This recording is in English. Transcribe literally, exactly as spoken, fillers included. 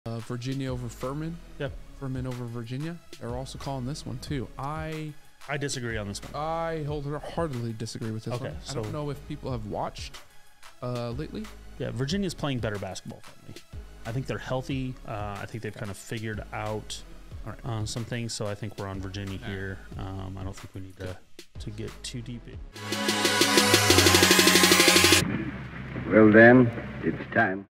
Uh, Virginia over Furman. Yep. Furman over Virginia. They're also calling this one too. I I disagree on this one. I wholeheartedly disagree with this Okay, one. I so- don't know if people have watched uh, lately. Yeah, Virginia's playing better basketball than me. I think they're healthy. Uh, I think they've kind of figured out All right. uh, some things. So I think we're on Virginia here. Um, I don't think we need to to get too deep in. Well then, it's time.